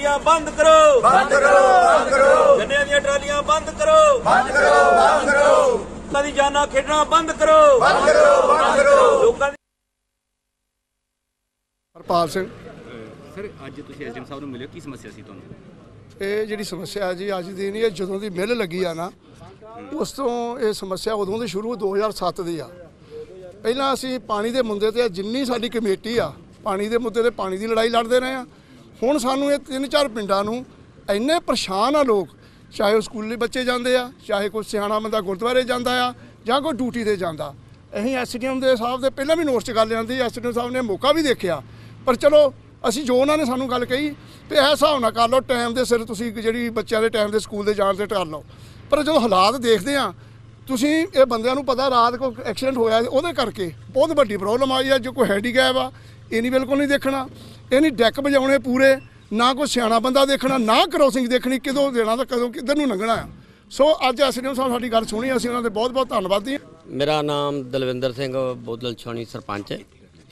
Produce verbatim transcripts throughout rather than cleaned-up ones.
ट्रालियां बंद करो, बंद करो, बंद करो। गन्ने दी ट्रालियां बंद करो, बंद करो, बंद करो। लोकां दी जानां खेडना बंद करो, बंद करो, बंद करो। लोकां दी हरपाल सिंह सर अज तुसीं एसडीएम साहब नूं मिले की समस्या सी तुहानूं? ਇਹ ਜਿਹੜੀ ਸਮੱਸਿਆ ਹੈ ਜੀ ਅੱਜ ਦੀ ਨਹੀਂ, ਇਹ ਜਦੋਂ ਦੀ ਮਿਲ ਲੱਗੀ ਆ ਨਾ ਉਸ ਤੋਂ ਇਹ ਸਮੱਸਿਆ ਉਦੋਂ ਦੀ ਸ਼ੁਰੂ ਦੋ ਹਜ਼ਾਰ ਸੱਤ ਦੀ ਆ। ਪਹਿਲਾਂ ਅਸੀਂ ਪਾਣੀ ਦੇ ਮੁੱਦੇ ਤੇ ਜਿੰਨੀ ਸਾਡੀ ਕਮੇਟੀ ਆ ਪਾਣੀ ਦੇ ਮੁੱਦੇ ਤੇ ਪਾਣੀ ਦੀ ਲੜਾਈ ਲੜਦੇ ਰਹੇ ਆ। ਹੁਣ ਸਾਨੂੰ ਇਹ ਤਿੰਨ ਚਾਰ ਪਿੰਡਾਂ ਨੂੰ ਇੰਨੇ ਪਰੇਸ਼ਾਨ ਆ ਲੋਕ, ਚਾਹੇ ਉਹ ਸਕੂਲੀ ਬੱਚੇ ਜਾਂਦੇ ਆ, ਚਾਹੇ ਕੋਈ ਸਿਆਣਾ ਬੰਦਾ ਗੁਰਦੁਆਰੇ ਜਾਂਦਾ ਆ ਜਾਂ ਕੋਈ ਡਿਊਟੀ ਤੇ ਜਾਂਦਾ। ਅਸੀਂ ਐਸਡੀਐਮ ਦੇ ਸਾਹਿਬ ਦੇ ਪਹਿਲਾਂ ਵੀ ਨੋਟਿਸ ਕਰ ਲਿਆਂਦੀ, ਐਸਡੀਐਮ ਸਾਹਿਬ ਨੇ ਮੌਕਾ ਵੀ ਦੇਖਿਆ, ਪਰ ਚਲੋ ਅਸੀਂ ਜੋ ਉਹਨਾਂ ਨੇ ਸਾਨੂੰ ਗੱਲ ਕਹੀ ਤੇ ਇਹ ਹਿਸਾਬ ਨਾਲ ਕਰ ਲਓ, ਟਾਈਮ ਦੇ ਸਿਰ ਤੁਸੀਂ ਜਿਹੜੀ ਬੱਚਿਆਂ ਦੇ ਟਾਈਮ ਦੇ ਸਕੂਲ ਦੇ ਜਾਣ ਤੇ ਕਰ ਲਓ। ਪਰ ਜਦੋਂ ਹਾਲਾਤ ਦੇਖਦੇ ਆ ਤੁਸੀਂ ਇਹ ਬੰਦਿਆਂ ਨੂੰ ਪਤਾ ਰਾਤ ਕੋਈ ਐਕਸੀਡੈਂਟ ਹੋਇਆ ਉਹਦੇ ਕਰਕੇ ਬਹੁਤ ਵੱਡੀ ਪ੍ਰੋਬਲਮ ਆਈ ਆ। ਜੋ ਕੋਈ ਹੈਂਡੀਕੈਪ ਆ ਇਹ ਨਹੀਂ ਬਿਲਕੁਲ ਨਹੀਂ ਦੇਖਣਾ, ਇਹ ਨਹੀਂ ਡੈਕ ਵਜਾਉਣੇ ਪੂਰੇ, ਨਾ ਕੋਈ ਸਿਆਣਾ ਬੰਦਾ ਦੇਖਣਾ, ਨਾ ਕਰੋਸਿੰਗ ਦੇਖਣੀ ਕਿਦੋਂ ਦੇਣਾ ਤਾਂ ਕਦੋਂ ਕਿੱਧਰ ਨੂੰ ਲੰਘਣਾ ਆ। ਸੋ ਅੱਜ ਐਸਡੀਐਮ ਸਾਹਿਬ ਸਾਡੀ ਗੱਲ ਸੁਣੀ, ਅਸੀਂ ਉਹਨਾਂ ਦੇ ਬਹੁਤ ਬਹੁਤ ਧੰਨਵਾਦੀ ਹਾਂ। ਮੇਰਾ ਨਾਮ ਦਲਵਿੰਦਰ ਸਿੰਘ ਬੋਦਲ ਛਾਉਣੀ ਸਰਪੰਚ ਹੈ।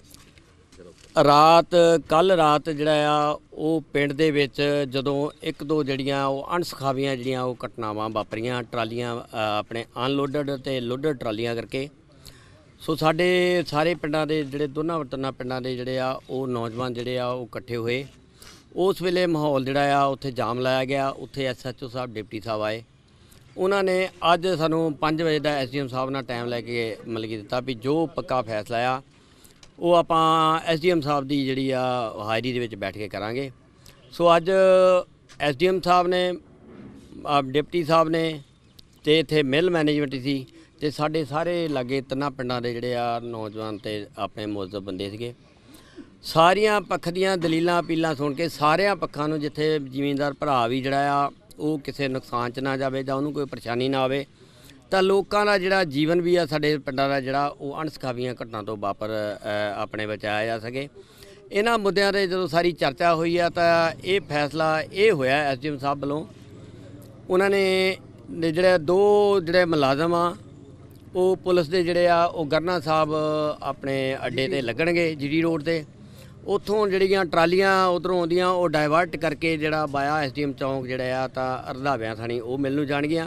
ਰਾਤ ਕੱਲ੍ਹ ਰਾਤ ਜਿਹੜਾ ਆ ਉਹ ਪਿੰਡ ਦੇ ਵਿੱਚ ਜਦੋਂ ਇੱਕ ਦੋ ਜਿਹੜੀਆਂ ਉਹ ਅਣਸਖਾਵੀਆਂ ਜਿਹੜੀਆਂ ਉਹ ਘਟਨਾਵਾਂ ਵਾਪਰੀਆਂ ਟਰਾਲੀਆਂ ਆਪਣੇ ਅਨਲੋਡਡ ਅਤੇ ਲੋਡਡ ਟਰਾਲੀਆਂ ਕਰਕੇ। ਸੋ ਸਾਡੇ ਸਾਰੇ ਪਿੰਡਾਂ ਦੇ ਜਿਹੜੇ ਦੋਨਾਂ ਤਿੰਨਾਂ ਪਿੰਡਾਂ ਦੇ ਜਿਹੜੇ ਆ ਉਹ ਨੌਜਵਾਨ ਜਿਹੜੇ ਆ ਉਹ ਇਕੱਠੇ ਹੋਏ। ਉਸ ਵੇਲੇ ਮਾਹੌਲ ਜਿਹੜਾ ਆ ਉੱਥੇ ਜਾਮ ਲਾਇਆ ਗਿਆ। ਉੱਥੇ ਐਸਐਚਓ ਸਾਹਿਬ ਡਿਪਟੀ ਸਾਹਿਬ ਆਏ, ਉਹਨਾਂ ਨੇ ਅੱਜ ਸਾਨੂੰ ਪੰਜ ਵਜੇ ਦਾ ਐਸਡੀਐਮ ਸਾਹਿਬ ਨਾਲ ਟਾਈਮ ਲੈ ਕੇ ਮਤਲਬ ਕਿ ਦਿੱਤਾ ਵੀ ਜੋ ਪੱਕਾ ਫੈਸਲਾ ਆ ਉਹ ਆਪਾਂ ਐਸਡੀਐਮ ਸਾਹਿਬ ਦੀ ਜਿਹੜੀ ਆ ਹਾਜ਼ਰੀ ਦੇ ਵਿੱਚ ਬੈਠ ਕੇ ਕਰਾਂਗੇ। ਸੋ ਅੱਜ ਐਸਡੀਐਮ ਸਾਹਿਬ ਨੇ ਡਿਪਟੀ ਸਾਹਿਬ ਨੇ ਅਤੇ ਇੱਥੇ ਮਿਲ ਮੈਨੇਜਮੈਂਟ ਸੀ ਅਤੇ ਸਾਡੇ ਸਾਰੇ ਲਾਗੇ ਤਿੰਨਾਂ ਪਿੰਡਾਂ ਦੇ ਜਿਹੜੇ ਆ ਨੌਜਵਾਨ ਅਤੇ ਆਪਣੇ ਮੁਅੱਜ਼ਬ ਬੰਦੇ ਸੀਗੇ। ਸਾਰੀਆਂ ਪੱਖ ਦੀਆਂ ਦਲੀਲਾਂ ਅਪੀਲਾਂ ਸੁਣ ਕੇ ਸਾਰਿਆਂ ਪੱਖਾਂ ਨੂੰ, ਜਿੱਥੇ ਜ਼ਿਮੀਂਦਾਰ ਭਰਾ ਵੀ ਜਿਹੜਾ ਆ ਉਹ ਕਿਸੇ ਨੁਕਸਾਨ 'ਚ ਨਾ ਜਾਵੇ ਜਾਂ ਉਹਨੂੰ ਕੋਈ ਪਰੇਸ਼ਾਨੀ ਨਾ ਆਵੇ, ਤਾਂ ਲੋਕਾਂ ਦਾ ਜਿਹੜਾ ਜੀਵਨ ਵੀ ਆ ਸਾਡੇ ਪਿੰਡਾਂ ਦਾ ਜਿਹੜਾ ਉਹ ਅਣਸਖਾਵੀਆਂ ਘਟਨਾ ਤੋਂ ਵਾਪਰ ਆਪਣੇ ਬਚਾਇਆ ਜਾ ਸਕੇ। ਇਹਨਾਂ ਮੁੱਦਿਆਂ 'ਤੇ ਜਦੋਂ ਸਾਰੀ ਚਰਚਾ ਹੋਈ ਆ ਤਾਂ ਇਹ ਫੈਸਲਾ ਇਹ ਹੋਇਆ ਐਸਡੀਐਮ ਸਾਹਿਬ ਵੱਲੋਂ, ਉਹਨਾਂ ਨੇ ਜਿਹੜੇ ਦੋ ਜਿਹੜੇ ਮੁਲਾਜ਼ਮ ਆ ਉਹ ਪੁਲਿਸ ਦੇ ਜਿਹੜੇ ਆ ਉਹ ਗਰਨਾ ਸਾਹਿਬ ਆਪਣੇ ਅੱਡੇ 'ਤੇ ਲੱਗਣਗੇ ਜੀਡੀ ਰੋਡ 'ਤੇ। ਉੱਥੋਂ ਜਿਹੜੀਆਂ ਟਰਾਲੀਆਂ ਉੱਧਰੋਂ ਆਉਂਦੀਆਂ ਉਹ ਡਾਇਵਰਟ ਕਰਕੇ ਜਿਹੜਾ ਬਾਇਆ ਐਸਡੀਐਮ ਚੌਂਕ ਜਿਹੜਾ ਆ ਤਾਂ ਰੰਧਾਵਿਆਂ ਥਾਣੀ ਉਹ ਮਿਲ ਨੂੰ ਜਾਣਗੀਆਂ।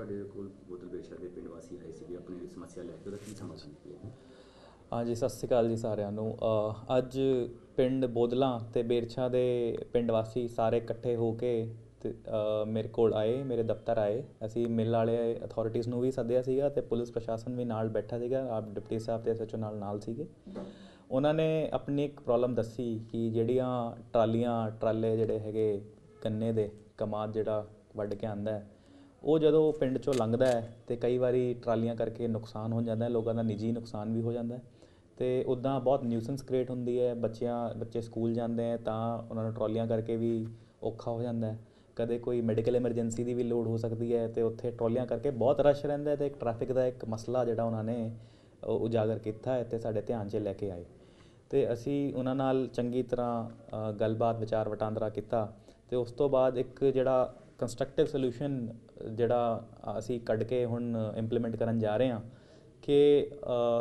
ਹਾਂਜੀ ਸਤਿ ਸ਼੍ਰੀ ਅਕਾਲ ਜੀ ਸਾਰਿਆਂ ਨੂੰ। ਅੱਜ ਪਿੰਡ ਬੋਦਲਾਂ ਤੇ ਬੇਰਛਾ ਦੇ ਪਿੰਡ ਵਾਸੀ ਸਾਰੇ ਇਕੱਠੇ ਹੋ ਕੇ ਤੇ ਮੇਰੇ ਕੋਲ ਆਏ, ਮੇਰੇ ਦਫ਼ਤਰ ਆਏ। ਅਸੀਂ ਮਿਲ ਵਾਲੇ ਅਥਾਰਟੀਜ਼ ਨੂੰ ਵੀ ਸੱਦਿਆ ਸੀਗਾ ਤੇ ਪੁਲਿਸ ਪ੍ਰਸ਼ਾਸਨ ਵੀ ਨਾਲ ਬੈਠਾ ਸੀਗਾ, ਆਪ ਡਿਪਟੀ ਸਾਹਿਬ ਤੇ ਐਸਐਚਓ ਨਾਲ ਨਾਲ ਸੀਗੇ। ਉਹਨਾਂ ਨੇ ਆਪਣੀ ਇੱਕ ਪ੍ਰੋਬਲਮ ਦੱਸੀ ਕਿ ਜਿਹੜੀਆਂ ਟਰਾਲੀਆਂ ਟਰਾਲੇ ਜਿਹੜੇ ਹੈਗੇ ਗੰਨੇ ਦੇ ਕਮਾਦ ਜਿਹੜਾ ਵੱਢ ਕੇ ਆਉਂਦਾ ਹੈ ਉਹ ਜਦੋਂ ਪਿੰਡ 'ਚੋਂ ਲੰਘਦਾ ਹੈ ਅਤੇ ਕਈ ਵਾਰੀ ਟਰਾਲੀਆਂ ਕਰਕੇ ਨੁਕਸਾਨ ਹੋ ਜਾਂਦਾ ਹੈ, ਲੋਕਾਂ ਦਾ ਨਿੱਜੀ ਨੁਕਸਾਨ ਵੀ ਹੋ ਜਾਂਦਾ ਹੈ ਅਤੇ ਉੱਦਾਂ ਬਹੁਤ ਨਿਊਸੈਂਸ ਕ੍ਰੀਏਟ ਹੁੰਦੀ ਹੈ। ਬੱਚਿਆਂ ਬੱਚੇ ਸਕੂਲ ਜਾਂਦੇ ਹੈ ਤਾਂ ਉਹਨਾਂ ਨੂੰ ਟਰਾਲੀਆਂ ਕਰਕੇ ਵੀ ਔਖਾ ਹੋ ਜਾਂਦਾ ਹੈ। ਕਦੇ ਕੋਈ ਮੈਡੀਕਲ ਐਮਰਜੈਂਸੀ ਦੀ ਵੀ ਲੋੜ ਹੋ ਸਕਦੀ ਹੈ ਅਤੇ ਉੱਥੇ ਟਰਾਲੀਆਂ ਕਰਕੇ ਬਹੁਤ ਰਸ਼ ਰਹਿੰਦਾ ਅਤੇ ਇੱਕ ਟਰੈਫਿਕ ਦਾ ਇੱਕ ਮਸਲਾ ਜਿਹੜਾ ਉਹਨਾਂ ਨੇ ਉਜਾਗਰ ਕੀਤਾ ਹੈ ਅਤੇ ਸਾਡੇ ਧਿਆਨ 'ਚ ਲੈ ਕੇ ਆਏ। ਅਤੇ ਅਸੀਂ ਉਹਨਾਂ ਨਾਲ ਚੰਗੀ ਤਰ੍ਹਾਂ ਗੱਲਬਾਤ ਵਿਚਾਰ ਵਟਾਂਦਰਾ ਕੀਤਾ ਅਤੇ ਉਸ ਤੋਂ ਬਾਅਦ ਇੱਕ ਜਿਹੜਾ ਕੰਸਟਰਕਟਿਵ ਸੋਲਿਊਸ਼ਨ ਜਿਹੜਾ ਅਸੀਂ ਕੱਢ ਕੇ ਹੁਣ ਇੰਪਲੀਮੈਂਟ ਕਰਨ ਜਾ ਰਹੇ ਹਾਂ ਕਿ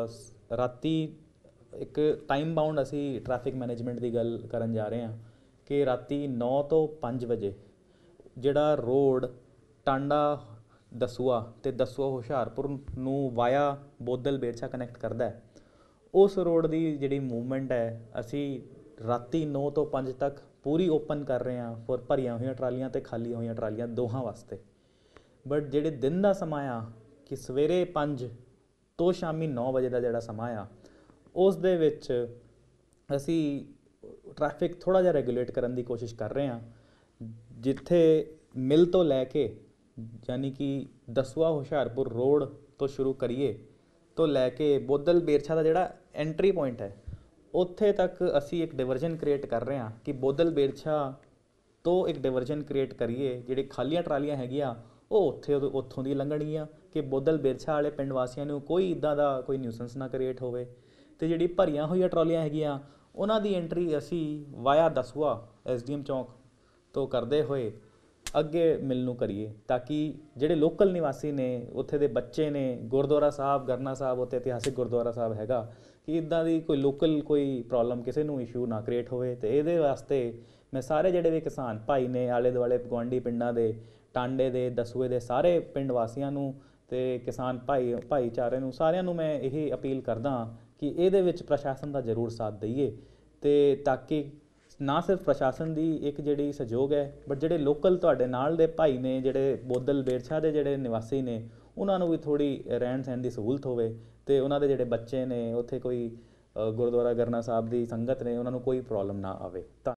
ਰਾਤੀ ਇੱਕ ਟਾਈਮ ਬਾਊਂਡ ਅਸੀਂ ਟਰੈਫਿਕ ਮੈਨੇਜਮੈਂਟ ਦੀ ਗੱਲ ਕਰਨ ਜਾ ਰਹੇ ਹਾਂ ਕਿ ਰਾਤੀ ਨੌ ਤੋਂ ਪੰਜ ਵਜੇ ਜਿਹੜਾ ਰੋਡ ਟਾਂਡਾ ਦਸੂਆ ਅਤੇ ਦਸੂਆ ਹੁਸ਼ਿਆਰਪੁਰ ਨੂੰ ਵਾਇਆ ਬੋਦਲ ਬੇਰਛਾ ਕਨੈਕਟ ਕਰਦਾ ਹੈ, ਉਸ ਰੋਡ ਦੀ ਜਿਹੜੀ ਮੂਵਮੈਂਟ ਹੈ ਅਸੀਂ ਰਾਤੀ ਨੌ ਤੋਂ ਪੰਜ ਤੱਕ ਪੂਰੀ ਓਪਨ ਕਰ ਰਹੇ ਹਾਂ ਫੋਰ ਭਰੀਆਂ ਹੋਈਆਂ ਟਰਾਲੀਆਂ ਅਤੇ ਖਾਲੀਆਂ ਹੋਈਆਂ ਟਰਾਲੀਆਂ ਦੋਹਾਂ ਵਾਸਤੇ। ਬਟ ਜਿਹੜੇ ਦਿਨ ਦਾ ਸਮਾਂ ਆ ਕਿ ਸਵੇਰੇ ਪੰਜ ਤੋਂ ਸ਼ਾਮੀ ਨੌ ਵਜੇ ਦਾ ਜਿਹੜਾ ਸਮਾਂ ਆ ਉਸ ਦੇ ਵਿੱਚ ਅਸੀਂ ਟਰੈਫਿਕ ਥੋੜ੍ਹਾ ਜਿਹਾ ਰੈਗੂਲੇਟ ਕਰਨ ਦੀ ਕੋਸ਼ਿਸ਼ ਕਰ ਰਹੇ ਹਾਂ। ਜਿੱਥੇ ਮਿਲ ਤੋਂ ਲੈ ਕੇ ਯਾਨੀ ਕਿ ਦਸੂਆ ਹੁਸ਼ਿਆਰਪੁਰ ਰੋਡ ਤੋਂ ਸ਼ੁਰੂ ਕਰੀਏ ਤੋਂ ਲੈ ਕੇ ਬੋਦਲ ਬੇਰਛਾ ਦਾ ਜਿਹੜਾ ਐਂਟਰੀ ਪੁਆਇੰਟ ਹੈ ਉੱਥੇ ਤੱਕ ਅਸੀਂ ਇੱਕ ਡਿਵਰਜਨ ਕ੍ਰੀਏਟ ਕਰ ਰਹੇ ਹਾਂ ਕਿ ਬੋਦਲ ਬੇਰਛਾ ਤੋਂ ਇੱਕ ਡਿਵਰਜਨ ਕ੍ਰੀਏਟ ਕਰੀਏ। ਜਿਹੜੇ ਖਾਲੀਆਂ ਟਰਾਲੀਆਂ ਹੈਗੀਆਂ ਉਹ ਉੱਥੇ ਉੱਥੋਂ ਦੀ ਲੰਘਣਗੀਆਂ ਕਿ ਬੋਦਲ ਬੇਰਛਾ ਵਾਲੇ ਪਿੰਡ ਵਾਸੀਆਂ ਨੂੰ ਕੋਈ ਇੱਦਾਂ ਦਾ ਕੋਈ ਨਿਊਸੈਂਸ ਨਾ ਕ੍ਰੀਏਟ ਹੋਵੇ। ਅਤੇ ਜਿਹੜੀ ਭਰੀਆਂ ਹੋਈਆਂ ਟਰਾਲੀਆਂ ਹੈਗੀਆਂ ਉਹਨਾਂ ਦੀ ਐਂਟਰੀ ਅਸੀਂ ਵਾਇਆ ਦਸੂਆ ਐਸਡੀਐਮ ਚੌਂਕ ਤੋਂ ਕਰਦੇ ਹੋਏ ਅੱਗੇ ਮਿਲ ਨੂੰ ਕਰੀਏ ਤਾਂ ਕਿ ਜਿਹੜੇ ਲੋਕਲ ਨਿਵਾਸੀ ਨੇ ਉੱਥੇ ਦੇ ਬੱਚੇ ਨੇ, ਗੁਰਦੁਆਰਾ ਸਾਹਿਬ ਗਰਨਾ ਸਾਹਿਬ ਉੱਥੇ ਇਤਿਹਾਸਿਕ ਗੁਰਦੁਆਰਾ ਸਾਹਿਬ ਹੈਗਾ, ਕਿ ਇੱਦਾਂ ਦੀ ਕੋਈ ਲੋਕਲ ਕੋਈ ਪ੍ਰੋਬਲਮ ਕਿਸੇ ਨੂੰ ਇਸ਼ੂ ਨਾ ਕ੍ਰੀਏਟ ਹੋਵੇ। ਅਤੇ ਇਹਦੇ ਵਾਸਤੇ ਮੈਂ ਸਾਰੇ ਜਿਹੜੇ ਵੀ ਕਿਸਾਨ ਭਾਈ ਨੇ ਆਲੇ ਦੁਆਲੇ ਗੁਆਂਢੀ ਪਿੰਡਾਂ ਦੇ, ਟਾਂਡੇ ਦੇ, ਦਸੂਏ ਦੇ ਸਾਰੇ ਪਿੰਡ ਵਾਸੀਆਂ ਨੂੰ ਤੇ ਕਿਸਾਨ ਭਾਈ ਭਾਈਚਾਰੇ ਨੂੰ ਸਾਰਿਆਂ ਨੂੰ ਮੈਂ ਇਹ ਅਪੀਲ ਕਰਦਾ ਹਾਂ ਕਿ ਇਹਦੇ ਵਿੱਚ ਪ੍ਰਸ਼ਾਸਨ ਦਾ ਜ਼ਰੂਰ ਸਾਥ ਦਈਏ ਤੇ ਤਾਂ ਕਿ ਨਾ ਸਿਰਫ ਪ੍ਰਸ਼ਾਸਨ ਦੀ ਇੱਕ ਜਿਹੜੀ ਸਹਿਯੋਗ ਹੈ ਬਟ ਜਿਹੜੇ ਲੋਕਲ ਤੁਹਾਡੇ ਨਾਲ ਦੇ ਭਾਈ ਨੇ, ਜਿਹੜੇ ਬੋਦਲ ਬੇਰਛਾ ਦੇ ਜਿਹੜੇ ਨਿਵਾਸੀ ਨੇ, ਉਹਨਾਂ ਨੂੰ ਵੀ ਥੋੜ੍ਹੀ ਰਹਿਣ ਸਹਿਣ ਦੀ ਸਹੂਲਤ ਹੋਵੇ ਤੇ ਉਹਨਾਂ ਦੇ ਜਿਹੜੇ ਬੱਚੇ ਨੇ ਉੱਥੇ ਕੋਈ ਗੁਰਦੁਆਰਾ ਗਰਨਾ ਸਾਹਿਬ ਦੀ ਸੰਗਤ ਨੇ ਉਹਨਾਂ ਨੂੰ ਕੋਈ ਪ੍ਰੋਬਲਮ ਨਾ ਆਵੇ। ਤਾਂ